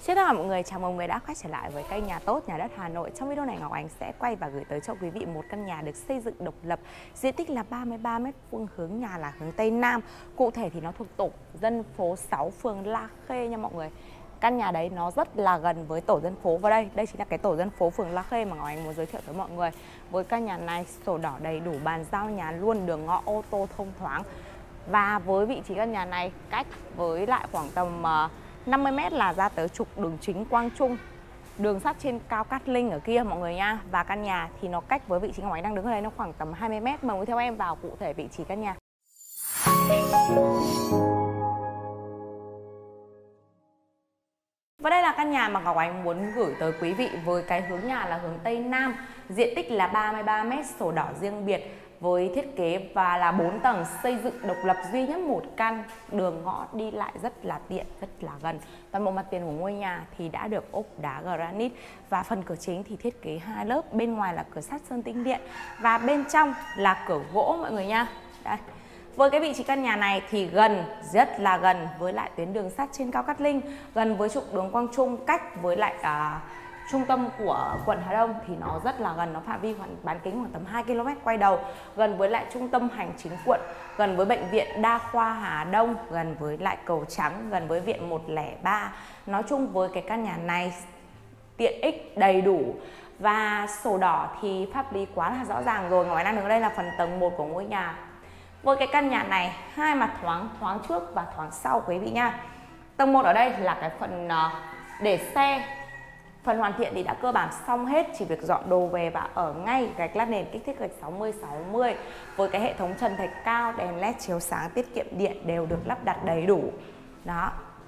Xin chào mọi người, chào mừng mọi người đã quay trở lại với kênh Nhà Tốt Nhà Đất Hà Nội. Trong video này Ngọc Ánh sẽ quay và gửi tới cho quý vị một căn nhà được xây dựng độc lập, diện tích là 33 m², hướng nhà là hướng Tây Nam. Cụ thể thì nó thuộc tổ dân phố 6, phường La Khê nha mọi người. Căn nhà đấy nó rất là gần với tổ dân phố, và đây chính là cái tổ dân phố phường La Khê mà Ngọc Ánh muốn giới thiệu tới mọi người. Với căn nhà này sổ đỏ đầy đủ, bàn giao nhà luôn, đường ngõ ô tô thông thoáng. Và với vị trí căn nhà này cách với lại khoảng tầm 50 m là ra tới trục đường chính Quang Trung, đường sắt trên cao Cát Linh ở kia mọi người nha. Và căn nhà thì nó cách với vị trí Ngọc Ánh đang đứng ở đây nó khoảng tầm 20 m. Mời theo em vào cụ thể vị trí căn nhà. Và đây là căn nhà mà Ngọc Ánh muốn gửi tới quý vị với cái hướng nhà là hướng Tây Nam, diện tích là 33 m, sổ đỏ riêng biệt với thiết kế và là 4 tầng, xây dựng độc lập duy nhất một căn, đường ngõ đi lại rất là tiện, rất là gần. Toàn bộ mặt tiền của ngôi nhà thì đã được ốp đá granite và phần cửa chính thì thiết kế 2 lớp, bên ngoài là cửa sắt sơn tĩnh điện và bên trong là cửa gỗ mọi người nha. Đây. Với cái vị trí căn nhà này thì gần, rất là gần với lại tuyến đường sắt trên cao Cát Linh, gần với trục đường Quang Trung, cách với lại trung tâm của quận Hà Đông thì nó rất là gần, nó phạm vi khoảng bán kính khoảng tầm 2 km quay đầu, gần với lại trung tâm hành chính quận, gần với bệnh viện Đa khoa Hà Đông, gần với lại cầu Trắng, gần với viện 103. Nói chung với cái căn nhà này tiện ích đầy đủ và sổ đỏ thì pháp lý quá là rõ ràng rồi. Ngọc Ánh đang đứng ở đây là phần tầng 1 của ngôi nhà. Với cái căn nhà này hai mặt thoáng, thoáng trước và thoáng sau quý vị nha. Tầng 1 ở đây là cái phần để xe. Phần hoàn thiện thì đã cơ bản xong hết, chỉ việc dọn đồ về và ở ngay. Gạch lát nền kích thước gạch 60/60 với cái hệ thống trần thạch cao, đèn led chiếu sáng, tiết kiệm điện đều được lắp đặt đầy đủ. Đó.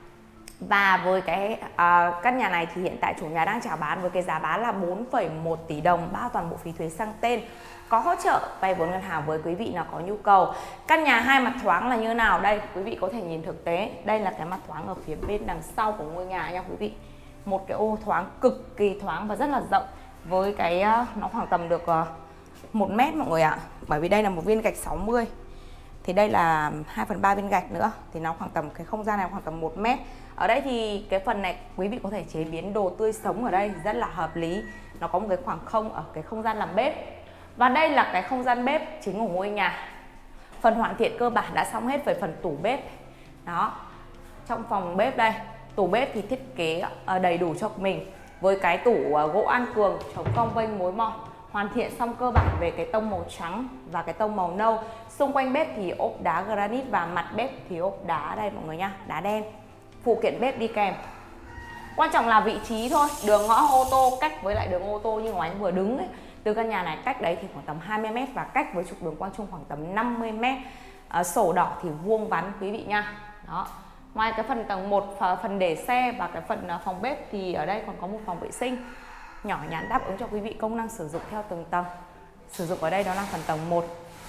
Và với cái căn nhà này thì hiện tại chủ nhà đang chào bán với cái giá bán là 4,1 tỷ đồng, bao toàn bộ phí thuế sang tên. Có hỗ trợ vay vốn ngân hàng với quý vị nào có nhu cầu. Căn nhà hai mặt thoáng là như nào đây? Quý vị có thể nhìn thực tế. Đây là cái mặt thoáng ở phía bên đằng sau của ngôi nhà nha quý vị. Một cái ô thoáng cực kỳ thoáng và rất là rộng. Với cái nó khoảng tầm được 1 m mọi người ạ. Bởi vì đây là một viên gạch 60. Thì đây là 2/3 viên gạch nữa. Thì nó khoảng tầm, cái không gian này khoảng tầm 1 m. Ở đây thì cái phần này quý vị có thể chế biến đồ tươi sống ở đây rất là hợp lý. Nó có một cái khoảng không ở cái không gian làm bếp. Và đây là cái không gian bếp chính của ngôi nhà. Phần hoàn thiện cơ bản đã xong hết về phần tủ bếp. Đó. Trong phòng bếp đây, tủ bếp thì thiết kế đầy đủ cho mình. Với cái tủ gỗ An Cường, chống cong vênh mối mọt. Hoàn thiện xong cơ bản về cái tông màu trắng và cái tông màu nâu. Xung quanh bếp thì ốp đá granite và mặt bếp thì ốp đá đây mọi người nha, đá đen. Phụ kiện bếp đi kèm. Quan trọng là vị trí thôi, đường ngõ ô tô cách với lại đường ô tô như ngoài anh vừa đứng ấy. Từ căn nhà này cách đấy thì khoảng tầm 20 m và cách với trục đường Quang Trung khoảng tầm 50 m. Sổ đỏ thì vuông vắn quý vị nha. Đó. Ngoài cái phần tầng 1, phần để xe và cái phần phòng bếp thì ở đây còn có một phòng vệ sinh nhỏ nhắn đáp ứng cho quý vị công năng sử dụng theo từng tầng. Sử dụng ở đây đó là phần tầng 1.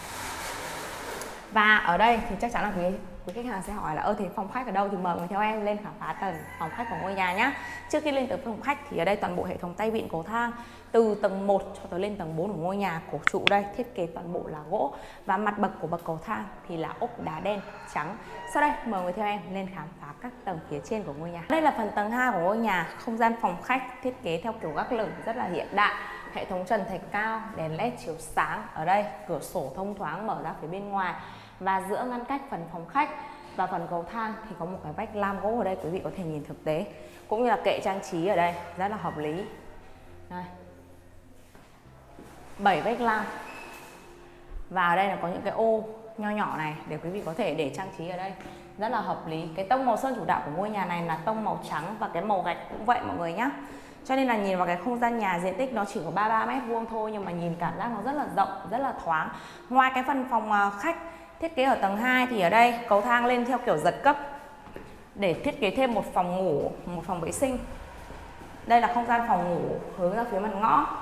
Và ở đây thì chắc chắn là quý khách hàng sẽ hỏi là thì phòng khách ở đâu, thì mời người theo em lên khám phá tầng phòng khách của ngôi nhà nhé. Trước khi lên tới phòng khách thì ở đây toàn bộ hệ thống tay vịn cầu thang từ tầng 1 cho tới lên tầng 4 của ngôi nhà. Cổ trụ đây thiết kế toàn bộ là gỗ và mặt bậc của bậc cầu thang thì là ốp đá đen trắng. Sau đây mời người theo em lên khám phá các tầng phía trên của ngôi nhà. Đây là phần tầng 2 của ngôi nhà, không gian phòng khách thiết kế theo kiểu gác lửng rất là hiện đại. Hệ thống trần thạch cao, đèn led chiếu sáng. Ở đây cửa sổ thông thoáng mở ra phía bên ngoài. Và giữa ngăn cách phần phòng khách và phần cầu thang thì có một cái vách lam gỗ ở đây, quý vị có thể nhìn thực tế. Cũng như là kệ trang trí ở đây rất là hợp lý. Đây. 7 vách lam. Và ở đây là có những cái ô nho nhỏ này để quý vị có thể để trang trí ở đây. Rất là hợp lý. Cái tông màu sơn chủ đạo của ngôi nhà này là tông màu trắng và cái màu gạch cũng vậy mọi người nhé. Cho nên là nhìn vào cái không gian nhà, diện tích nó chỉ có 33 m² thôi, nhưng mà nhìn cảm giác nó rất là rộng, rất là thoáng. Ngoài cái phần phòng khách thiết kế ở tầng 2 thì ở đây cầu thang lên theo kiểu giật cấp để thiết kế thêm một phòng ngủ, một phòng vệ sinh. Đây là không gian phòng ngủ hướng ra phía mặt ngõ.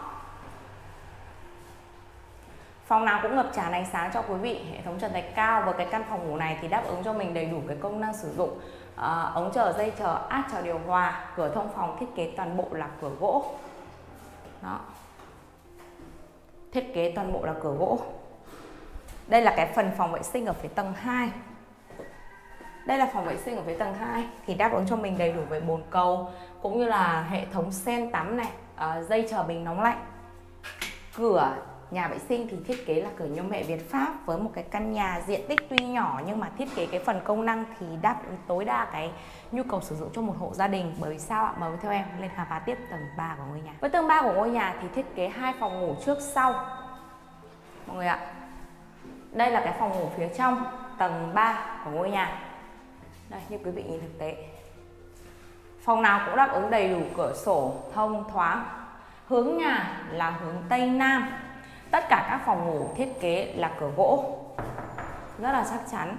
Phòng nào cũng ngập tràn ánh sáng cho quý vị. Hệ thống trần thạch cao và cái căn phòng ngủ này thì đáp ứng cho mình đầy đủ cái công năng sử dụng. Ống chờ, dây chờ, át chờ điều hòa. Cửa thông phòng thiết kế toàn bộ là cửa gỗ. Đó. Thiết kế toàn bộ là cửa gỗ. Đây là cái phần phòng vệ sinh ở phía tầng 2. Đây là phòng vệ sinh ở phía tầng 2 thì đáp ứng cho mình đầy đủ về bồn cầu cũng như là hệ thống sen tắm này, dây chờ bình nóng lạnh. Cửa nhà vệ sinh thì thiết kế là cửa nhôm hệ Việt Pháp với một cái căn nhà diện tích tuy nhỏ nhưng mà thiết kế cái phần công năng thì đáp ứng tối đa cái nhu cầu sử dụng cho một hộ gia đình. Bởi vì sao ạ? Mời theo em lên khám phá tiếp tầng 3 của ngôi nhà. Với tầng 3 của ngôi nhà thì thiết kế 2 phòng ngủ trước sau mọi người ạ. Đây là cái phòng ngủ phía trong tầng 3 của ngôi nhà. Đây, như quý vị nhìn thực tế, phòng nào cũng đáp ứng đầy đủ cửa sổ thông thoáng. Hướng nhà là hướng Tây Nam. Tất cả các phòng ngủ thiết kế là cửa gỗ rất là chắc chắn.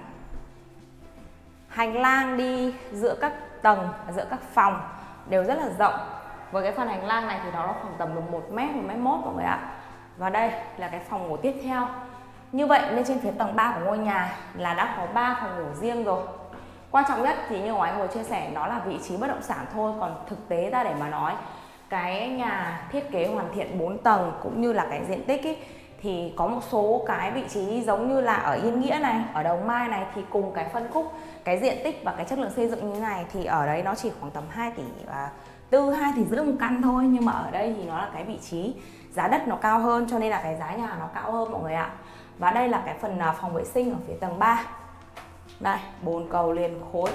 Hành lang đi giữa các tầng, giữa các phòng đều rất là rộng. Với cái phần hành lang này thì nó khoảng tầm 1m, 1m1 mọi người ạ. Và đây là cái phòng ngủ tiếp theo. Như vậy nên trên phía tầng 3 của ngôi nhà là đã có 3 phòng ngủ riêng rồi. Quan trọng nhất thì như Ngọc Ánh vừa chia sẻ, nó là vị trí bất động sản thôi. Còn thực tế ra để mà nói, cái nhà thiết kế hoàn thiện 4 tầng cũng như là cái diện tích ý, thì có một số cái vị trí giống như là ở Yên Nghĩa này, ở Đồng Mai này thì cùng cái phân khúc, cái diện tích và cái chất lượng xây dựng như thế này thì ở đấy nó chỉ khoảng tầm 2 tỷ và 2 tỷ rưỡi một căn thôi. Nhưng mà ở đây thì nó là cái vị trí giá đất nó cao hơn cho nên là cái giá nhà nó cao hơn mọi người ạ. Và đây là cái phần phòng vệ sinh ở phía tầng 3. Đây, bồn cầu liền khối,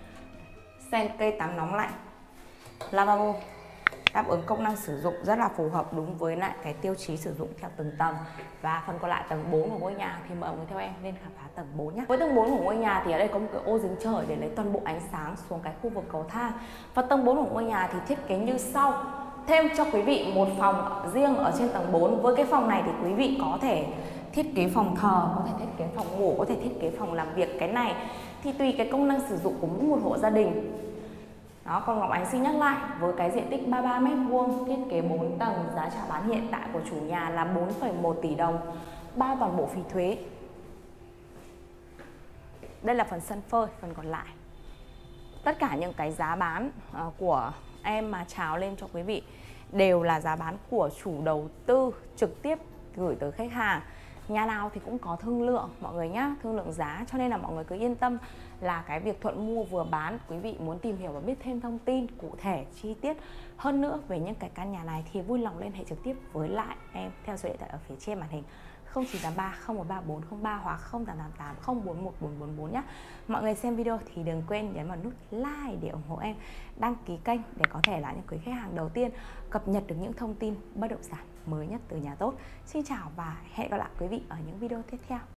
sen cây tắm nóng lạnh, lavabo, đáp ứng công năng sử dụng rất là phù hợp đúng với lại cái tiêu chí sử dụng theo từng tầng. Và phần còn lại tầng 4 của ngôi nhà thì mời mọi người theo em lên khám phá tầng 4 nhé. Với tầng 4 của ngôi nhà thì ở đây có một cái ô giếng trời để lấy toàn bộ ánh sáng xuống cái khu vực cầu thang. Và tầng 4 của ngôi nhà thì thiết kế như sau. Thêm cho quý vị một phòng riêng ở trên tầng 4. Với cái phòng này thì quý vị có thể thiết kế phòng thờ, có thể thiết kế phòng ngủ, có thể thiết kế phòng làm việc. Cái này thì tùy cái công năng sử dụng của mỗi một hộ gia đình. Đó, còn Ngọc Ánh xin nhắc lại, với cái diện tích 33m2, thiết kế 4 tầng, giá chào bán hiện tại của chủ nhà là 4,1 tỷ đồng, bao toàn bộ phí thuế. Đây là phần sân phơi, phần còn lại. Tất cả những cái giá bán của em mà chào lên cho quý vị đều là giá bán của chủ đầu tư trực tiếp gửi tới khách hàng. Nhà nào thì cũng có thương lượng mọi người nhá, thương lượng giá, cho nên là mọi người cứ yên tâm là cái việc thuận mua vừa bán. Quý vị muốn tìm hiểu và biết thêm thông tin cụ thể chi tiết hơn nữa về những cái căn nhà này thì vui lòng liên hệ trực tiếp với lại em theo số điện thoại ở phía trên màn hình 0983 013 403 hoặc 0888 041 444 nhé. Mọi người xem video thì đừng quên nhấn vào nút like để ủng hộ em, đăng ký kênh để có thể là những quý khách hàng đầu tiên cập nhật được những thông tin bất động sản mới nhất từ nhà tốt. Xin chào và hẹn gặp lại quý vị ở những video tiếp theo.